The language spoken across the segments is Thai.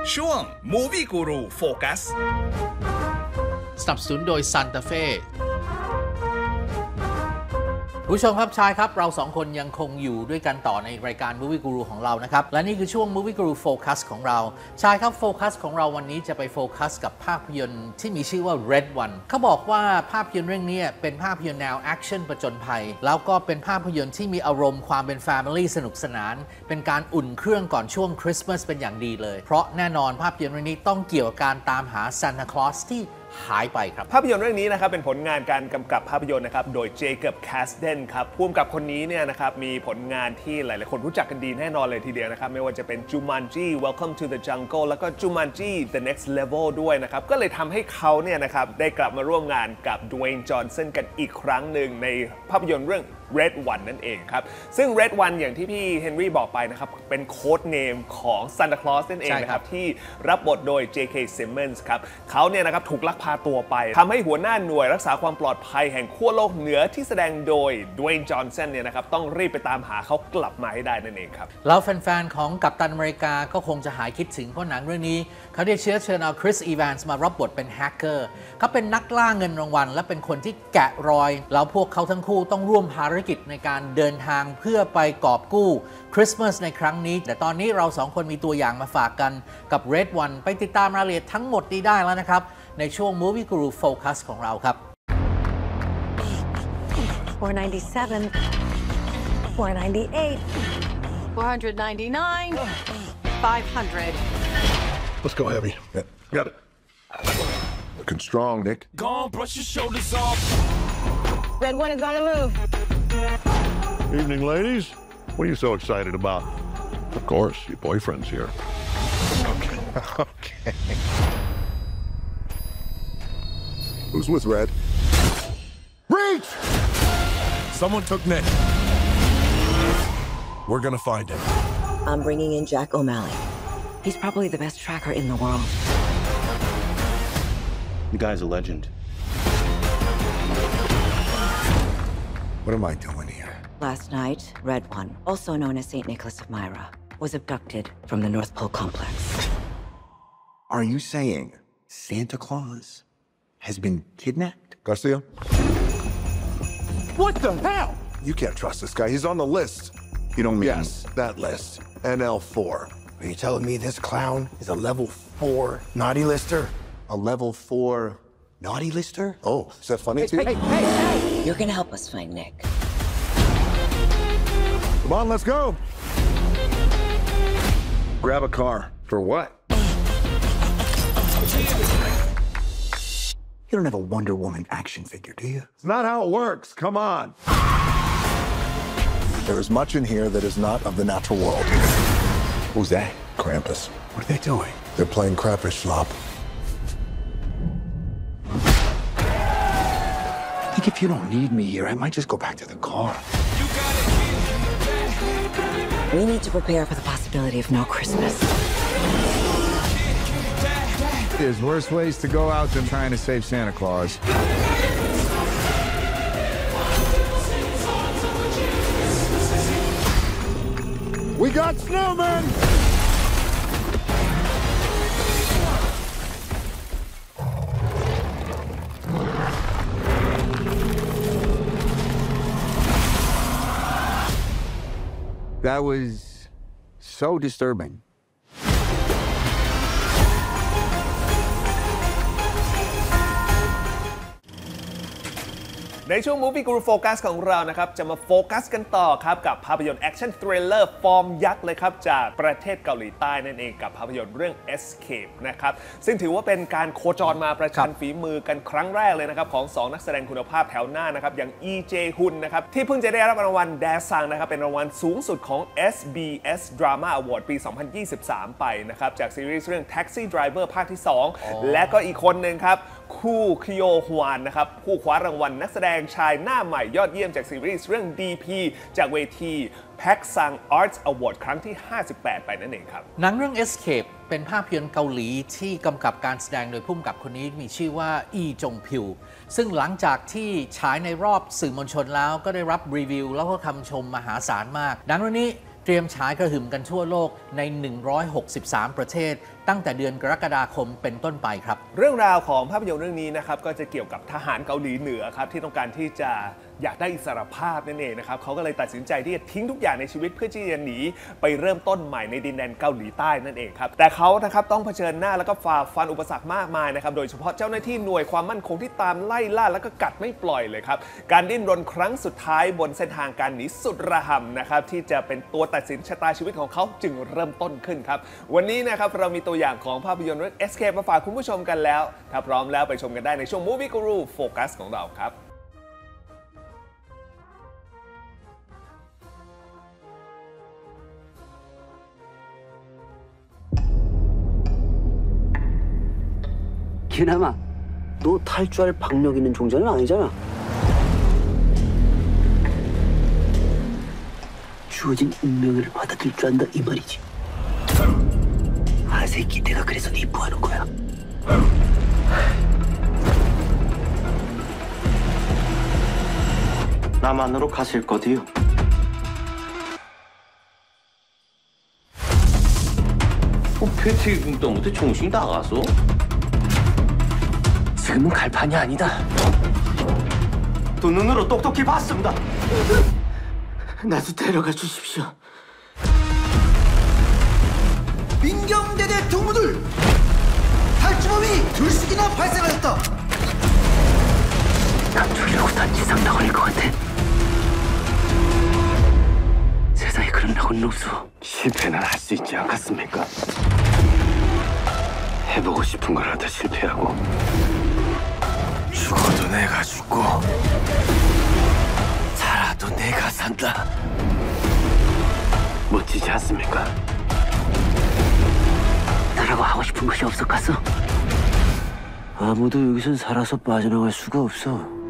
ช่วง Movie Guru Focus สนับสนุนโดย Santa Fe ผู้ชมครับชายครับเราสองคนยังคงอยู่ด้วยกันต่อในรายการ Movie Guru ของเรานะครับและนี่คือช่วง Movie Guru Focus ของเราชายครับโฟกัสของเราวันนี้จะไปโฟกัสกับภาพยนตร์ที่มีชื่อว่า Red One เขาบอกว่าภาพยนตร์เรื่องนี้เป็นภาพยนตร์แนวแอคชั่นผจญภัยแล้วก็เป็นภาพยนตร์ที่มีอารมณ์ความเป็น Family สนุกสนานเป็นการอุ่นเครื่องก่อนช่วงคริสต์มาสเป็นอย่างดีเลยเพราะแน่นอนภาพยนตร์เรื่องนี้ต้องเกี่ยวกับการตามหาซานตาคลอสที่หายไปครับภาพยนตร์เรื่องนี้นะครับเป็นผลงานการกำกับภาพยนตร์นะครับโดยเจคอบ แคสเดนครับผู้กำกับคนนี้เนี่ยนะครับมีผลงานที่หลายๆคนรู้จักกันดีแน่นอนเลยทีเดียวนะครับไม่ว่าจะเป็น Jumanji Welcome to the Jungle แล้วก็ Jumanji The Next Level ด้วยนะครับก็เลยทำให้เขาเนี่ยนะครับได้กลับมาร่วมงานกับดเวย์น จอห์นสันกันอีกครั้งหนึ่งในภาพยนตร์เรื่อง Red One นั่นเองครับซึ่ง Red One อย่างที่พี่เฮนรี่บอกไปนะครับเป็นโค้ดเนมของซานตาคลอสนั่นเองนะครับที่รับบทโดย J.K. Simmons ครับเขาเนี่ยนะครับถูกลักพาตัวไปทำให้หัวหน้าหน่วยรักษาความปลอดภัยแห่งขั้วโลกเหนือที่แสดงโดยดเวย์น จอห์นสันเนี่ยนะครับต้องรีบไปตามหาเขากลับมาให้ได้นั่นเองครับแล้วแฟนๆของกัปตันอเมริกาก็คงจะหายคิดถึงเพราะหนังเรื่องนี้เขาได้เชิญเอาคริส อีแวนส์มารับบทเป็นแฮกเกอร์เขาเป็นนักล่าเงินรางวัลและเป็นคนที่แกะรอยแล้วพวกเขาทั้งคู่ต้องร่วมภารกิจในการเดินทางเพื่อไปกอบกู้คริสต์มาสในครั้งนี้แต่ตอนนี้เราสองคนมีตัวอย่างมาฝากกันกับ Red One ไปติดตามรายละเอียดทั้งหมดนี้ได้แล้วนะครับในช่วง Movie Guru Focus ของเราครับ 497 498 499 500 Let's go heavy. Yeah. Got it. Looking strong, Nick. Go on, brush your shoulders off. Red One is on the move. Evening, ladies. What are you so excited about? Of course, your boyfriend's here. Okay. Okay. Who's with Red? Reach! Someone took Nick. We're gonna find him. I'm bringing in Jack O'Malley. He's probably the best tracker in the world. The guy's a legend. What am I doing here? Last night, Red One, also known as St. Nicholas of Myra, was abducted from the North Pole complex. Are you saying Santa Claus has been kidnapped? Garcia? What the hell? You can't trust this guy. He's on the list. You don't mean... Yes, that list. NL4. Are you telling me this clown is a level 4 naughty lister? A level 4 naughty lister? Oh, is that funny to you? Hey! You're gonna help us find Nick. Come on, let's go. Grab a car. For what? You don't have a Wonder Woman action figure, do you? It's not how it works. Come on. There is much in here that is not of the natural world. Who's that? Krampus. What are they doing? They're playing crayfish slop. I think if you don't need me here, I might just go back to the car. We need to prepare for the possibility of no Christmas. There's worse ways to go out than trying to save Santa Claus. We got snowmen! That was so disturbing. ในช่วง Movie Guru Focus ของเรานะครับจะมาโฟกัสกันต่อครับกับภาพยนตร์แอคชั่นทริลเลอร์ฟอร์มยักษ์เลยครับจากประเทศเกาหลีใต้นั่นเองกับภาพยนตร์เรื่อง Escape นะครับซึ่งถือว่าเป็นการโคจรมาประชันฝีมือกันครั้งแรกเลยนะครับของ2นักแสดงคุณภาพแถวหน้านะครับอย่างอีเจฮุนนะครับที่เพิ่งจะได้รับรางวัลแดซังนะครับเป็นรางวัลสูงสุดของ SBS Drama Award ปี 2023 ไปนะครับจากซีรีส์เรื่อง Taxi Driver ภาคที่ 2 และก็อีกคนหนึ่งครับคูคิโยฮวานนะครับผู้คว้ารางวัลนักแสดงชายหน้าใหม่ยอดเยี่ยมจากซีรีส์เรื่อง DP จากเวทีแพ็กซัง Arts Award ครั้งที่ 58 ไปนั่นเองครับหนังเรื่อง Escape เป็นภาพยนตร์เกาหลีที่กำกับการแสดงโดยผู้กำกับคนนี้มีชื่อว่าอีจงพิวซึ่งหลังจากที่ฉายในรอบสื่อมวลชนแล้วก็ได้รับรีวิวแล้วก็คำชมมหาศาลมากหนังเรื่องนี้เตรียมฉายกระหึ่มกันทั่วโลกใน163ประเทศตั้งแต่เดือนกรกฎาคมเป็นต้นไปครับเรื่องราวของภาพยนตร์เรื่องนี้นะครับก็จะเกี่ยวกับทหารเกาหลีเหนือครับที่ต้องการที่จะอยากได้อิสรภาพนั่นเองนะครับเขาก็เลยตัดสินใจที่จะทิ้งทุกอย่างในชีวิตเพื่อที่จะหนีไปเริ่มต้นใหม่ในดินแดนเกาหลีใต้นั่นเองครับแต่เขานะครับต้องเผชิญหน้าแล้วก็ฝ่าฟันอุปสรรคมากมายนะครับโดยเฉพาะเจ้าหน้าที่หน่วยความมั่นคงที่ตามไล่ล่าแล้วก็กัดไม่ปล่อยเลยครับการดิ้นรนครั้งสุดท้ายบนเส้นทางการหนีสุดระห่ำนะครับที่จะเป็นตัวตัดสินชะตาชีวิตของเขาจึงเริ่มต้นขึ้นครับวันนี้นะครับเรามีตัวอย่างของภาพยนตร์เรื่อง Escape มาฝากคุณผู้ชมกันแล้วถ้าพร้อมแล้วไปชมกันได้ในช่วง Movie Guru Focus ของเราครับ 기남아, 너 탈주할 박력 있는 종자는 아니잖아. 주어진 운명을 받아들일 줄 안다 이 말이지. 아 새끼, 내가 그래서 네 입부하는 거야. 나만으로 가실 거디요. 패트릭 때부터 정신 나가서? 지금은 갈판이 아니다. 두 눈으로 똑똑히 봤습니다. 나도 데려가 주십시오. 민경대대 동무들! 탈주범이 둘씩이나 발생하였다! 나 죽이려고 단지상 나걸릴 것 같아. 세상에 그런 낙원은 없어. 실패는 할 수 있지 않겠습니까? 해보고 싶은 걸 하다 실패하고 죽어도 내가 죽고 살아도 내가 산다. 멋지지 않습니까? 나라고 하고 싶은 것이 없었겠어? 아무도 여기선 살아서 빠져나갈 수가 없어.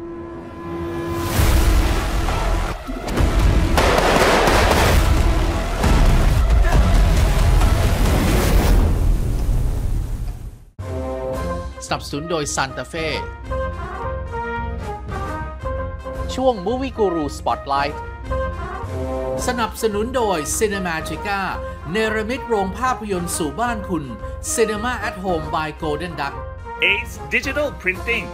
สนับสนุนโดย Santa Fe ช่วง Movie Guru Spotlight สนับสนุนโดย Cinemagica เนรมิตโรงภาพยนตร์สู่บ้านคุณ Cinema at Home by Golden Duck Ace Digital Printing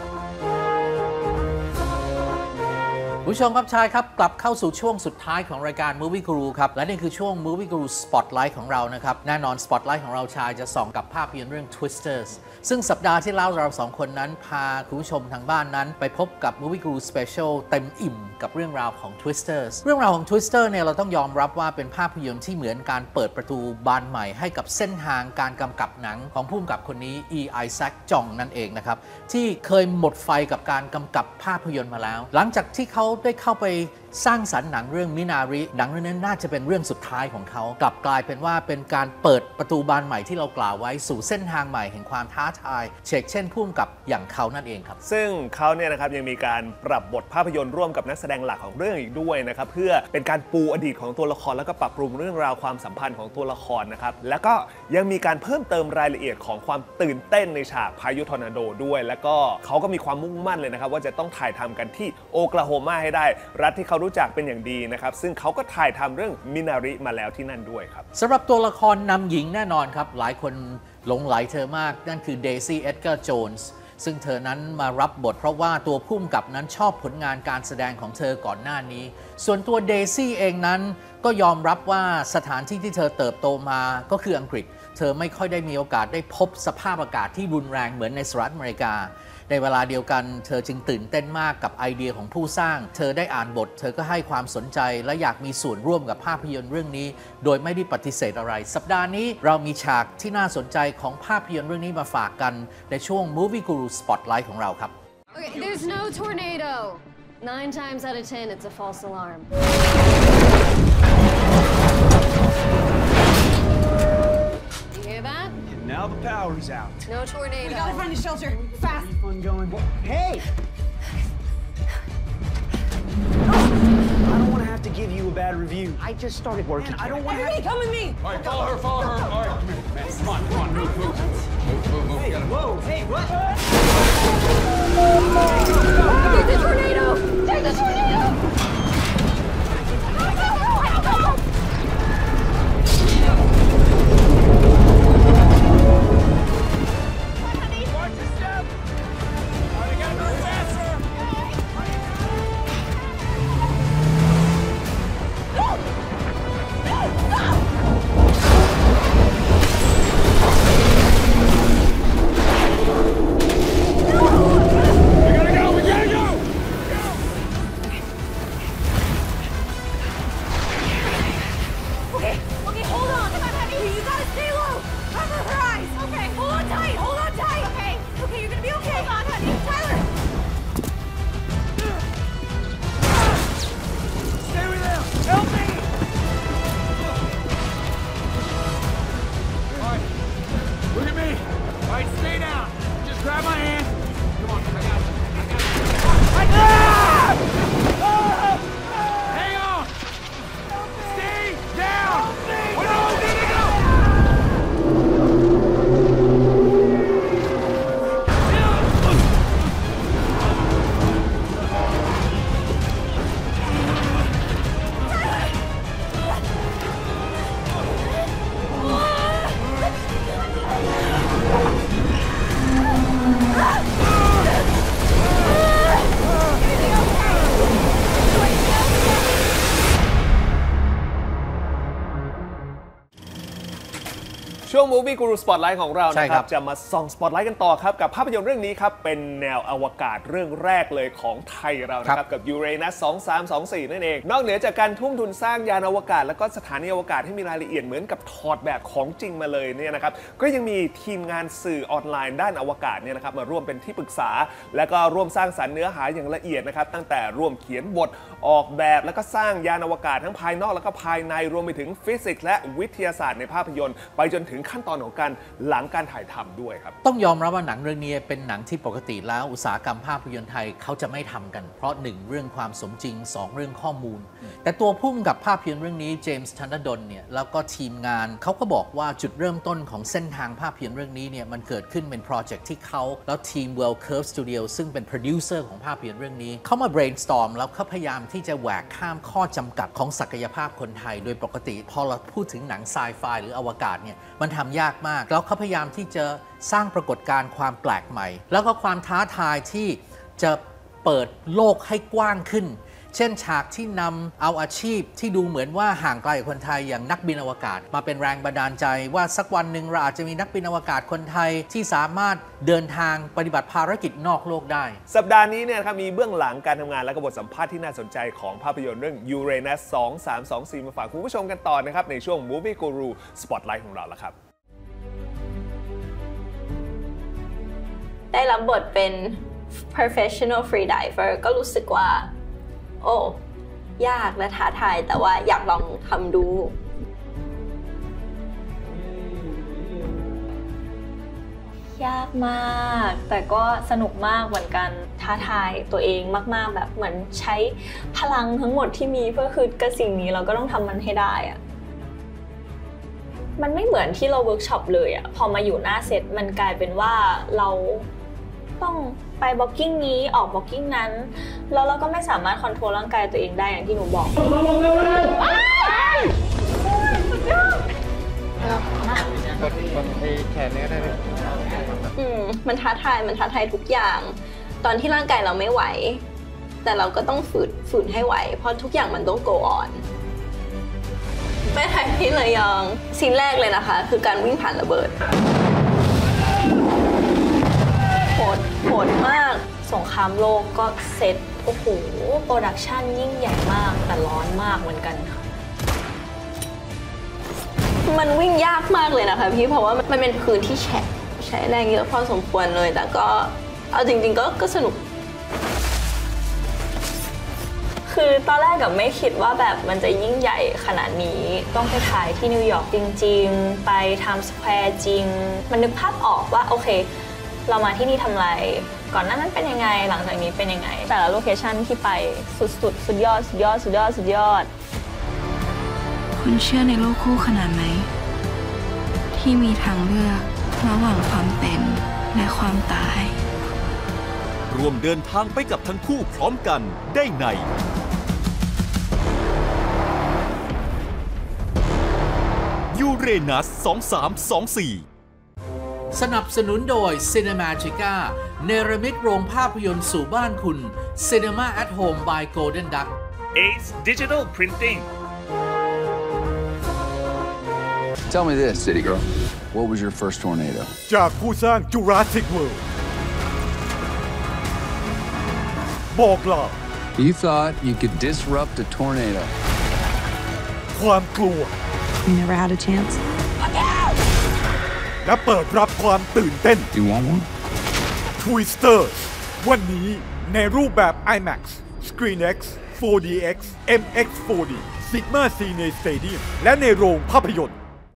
ผู้ชมครับชายครับกลับเข้าสู่ช่วงสุดท้ายของรายการ Movie Guru ครับและนี่คือช่วง Movie Guru Spotlight ของเรานะครับแน่นอน Spotlight ของเราชายจะส่องกับภาพยนตร์เรื่อง Twisters ซึ่งสัปดาห์ที่แล้วเราสองคนนั้นพาคุณผู้ชมทางบ้านนั้นไปพบกับ Movie Guru Special เต็มอิ่มกับเรื่องราวของ Twisters เรื่องราวของ Twister เนี่ยเราต้องยอมรับว่าเป็นภาพยนตร์ที่เหมือนการเปิดประตูบานใหม่ให้กับเส้นทางการกำกับหนังของผู้กำกับคนนี้ Isaac Jong นั่นเองนะครับที่เคยหมดไฟกับการกำกับภาพยนตร์มาแล้วหลังจากที่เขาได้เข้าไปสร้างสรรค์หนังเรื่องมินาริหนังเรื่องนั้นน่าจะเป็นเรื่องสุดท้ายของเขากลับกลายเป็นว่าเป็นการเปิดประตูบานใหม่ที่เรากล่าวไว้สู่เส้นทางใหม่แห่งความท้าทายเช่นผู้กำกับอย่างเขานั่นเองครับซึ่งเขาเนี่ยนะครับยังมีการปรับบทภาพยนตร์ร่วมกับนักแสดงหลักของเรื่องอีกด้วยนะครับเพื่อเป็นการปูอดีตของตัวละครแล้วก็ปรับปรุงเรื่องราวความสัมพันธ์ของตัวละครนะครับแล้วก็ยังมีการเพิ่มเติมรายละเอียดของความตื่นเต้นในฉากพายุทอร์นาโดด้วยแล้วก็เขาก็มีความมุ่งมั่นเลยนะครับว่าจะต้องถ่ายทำกันที่โอคลาโฮมาให้ได้รัฐที่เขารู้จักเป็นอย่างดีนะครับซึ่งเขาก็ถ่ายทำเรื่องมินาริมาแล้วที่นั่นด้วยครับสำหรับตัวละครนำหญิงแน่นอนครับหลายคนหลงไหลเธอมากนั่นคือเดซี่เอ็ดการ์โจนส์ซึ่งเธอนั้นมารับบทเพราะว่าตัวผู้กำกับนั้นชอบผลงานการแสดงของเธอก่อนหน้านี้ส่วนตัวเดซี่เองนั้นก็ยอมรับว่าสถานที่ที่เธอเติบโตมาก็คืออังกฤษเธอไม่ค่อยได้มีโอกาสได้พบสภาพอากาศที่รุนแรงเหมือนในสหรัฐอเมริกาในเวลาเดียวกันเธอจึงตื่นเต้นมากกับไอเดียของผู้สร้างเธอได้อ่านบทเธอก็ให้ความสนใจและอยากมีส่วนร่วมกับภาพยนตร์เรื่องนี้โดยไม่ได้ปฏิเสธอะไรสัปดาห์นี้เรามีฉากที่น่าสนใจของภาพยนตร์เรื่องนี้มาฝากกันในช่วง Movie Guru Spotlight ของเราครับ Okay, there's no tornado. 9 times out of 10 it's a false alarm. You hear that? And now the power's out. No tornado. We gotta find a shelter. Fast. Keep on going. Hey! I don't want to have to give you a bad review. I just started working. I don't want to. Everybody come with me. All right, follow her. All right, come here, man. Come on, move. Hey, whoa, hey, what? There's a tornado! There's a tornado! Go! เ Go! ร็ว Go! เร็ว Go! เร็ว Go! เร็ว Go! Go! Guru Spotlight ของเรานะครับจะมาส่อง Spotlight กันต่อครับกับภาพยนตร์เรื่องนี้ครับเป็นแนวอวกาศเรื่องแรกเลยของไทยเรานะครับกับ Uranus 2324 นั่นเองนอกเหนือจากการทุ่มทุนสร้างยานอวกาศแล้วก็สถานีอวกาศให้มีรายละเอียดเหมือนกับถอดแบบของจริงมาเลยเนี่ยนะครับก็ยังมีทีมงานสื่อออนไลน์ด้านอวกาศเนี่ยนะครับมาร่วมเป็นที่ปรึกษาและก็ร่วมสร้างสรรค์เนื้อหาอย่างละเอียดนะครับตั้งแต่ร่วมเขียนบทออกแบบแล้วก็สร้างยานอวกาศทั้งภายนอกแล้วก็ภายในรวมไปถึงฟิสิกส์และวิทยาศาสตร์ในภาพยนตร์ไปจนถึงขั้นตอนของการหลังการถ่ายทำด้วยครับต้องยอมรับว่าหนังเรื่องนี้เป็นหนังที่ปกติแล้วอุตสาหกรรมภาพยนตร์ไทยเขาจะไม่ทำกันเพราะ1เรื่องความสมจริง2เรื่องข้อมูลแต่ตัวพุ่มกับภาพยนตร์เรื่องนี้เจมส์ธนดลเนี่ยแล้วก็ทีมงานเขาก็บอกว่าจุดเริ่มต้นของเส้นทางภาพยนตร์เรื่องนี้เนี่ยมันเกิดขึ้นเป็นโปรเจกต์ที่เขาแล้วทีม Well Curve Studio ซึ่งเป็นโปรดิวเซอร์ของภาพยนตร์เรื่องนี้เขามา brainstorm แล้วเขาพยายามที่จะแหวกข้ามข้อจำกัดของศักยภาพคนไทยโดยปกติพอเราพูดถึงหนังไซไฟหรืออวกาศเนี่ยมันทำยากมากแล้วเขาพยายามที่จะสร้างปรากฏการณ์ความแปลกใหม่แล้วก็ความท้าทายที่จะเปิดโลกให้กว้างขึ้นเช่นฉากที่นำเอาอาชีพที่ดูเหมือนว่าห่างไกลกับคนไทยอย่างนักบินอวกาศมาเป็นแรงบันดาลใจว่าสักวันหนึ่งเราอาจจะมีนักบินอวกาศคนไทยที่สามารถเดินทางปฏิบัติภารกิจนอกโลกได้สัปดาห์นี้เนี่ยครับมีเบื้องหลังการทำงานและก็บทสัมภาษณ์ที่น่าสนใจของภาพยนตร์เรื่อง Uranus 2324 มาฝากคุณผู้ชมกันต่อนะครับในช่วง Movie Guru Spotlight ของเราแล้วครับได้รับบทเป็น professional free diver ก็รู้สึกว่าโอ้ยากและท้าทายแต่ว่าอยากลองทำดูยากมากแต่ก็สนุกมากเหมือนกันท้าทายตัวเองมากๆแบบเหมือนใช้พลังทั้งหมดที่มีเพื่อคือกับสิ่งนี้เราก็ต้องทำมันให้ได้อะมันไม่เหมือนที่เราเวิร์กช็อปเลยอะพอมาอยู่หน้าเซตมันกลายเป็นว่าเราต้องไปบล็อกกิ้งนี้ออกบล็อกกิ้งนั้นแล้วเราก็ไม่สามารถคอนโทรลร่างกายตัวเองได้อย่างที่หนูบอกแขนนี้ได้ไหมมันท้าทายทุกอย่างตอนที่ร่างกายเราไม่ไหวแต่เราก็ต้องฝืนให้ไหวเพราะทุกอย่างมันต้อง go on แม่ไทยที่ระยองซีนแรกเลยนะคะคือการวิ่งผ่านระเบิดโหดมากสงครามโลกก็เซตโอ้โหโปรดักชันยิ่งใหญ่มากแต่ร้อนมากเหมือนกันค่ะมันวิ่งยากมากเลยนะคะพี่เพราะว่ามันเป็นพื้นที่ใช้แรงเยอะพอสมควรเลยแต่ก็เอาจริงๆก็สนุกคือตอนแรกกับไม่คิดว่าแบบมันจะยิ่งใหญ่ขนาดนี้ต้องไปถ่ายที่นิวยอร์กจริงๆไปไทม์สแควร์จริงมันนึกภาพออกว่าโอเคเรามาที่นี่ทำไรก่อนหน้านั้นเป็นยังไงหลังจากนี้เป็นยังไงแต่ละโลเคชั่นที่ไปสุดยอดคุณเชื่อในโลกคู่ขนาดไหนที่มีทางเลือกระหว่างความเป็นและความตายร่วมเดินทางไปกับทั้งคู่พร้อมกันได้ในUranus 2324 สนับสนุนโดย Cinemagica เนรมิตโรงภาพยนตร์สู่บ้านคุณ Cinema at Home by Golden Duck Ace Digital Printing Tell me this, City Girl. What was your first tornado? จากผู้สร้าง Jurassic World บอกล่ะ You thought you could disrupt a tornado. ความกลัว You never had a chance. และเปิดรับความตื่นเต้น You want one? Twisters วันนี้ในรูปแบบ IMAX, ScreenX, 4DX, MX4D, Sigma Cine Stadium และในโรงภาพยนตร์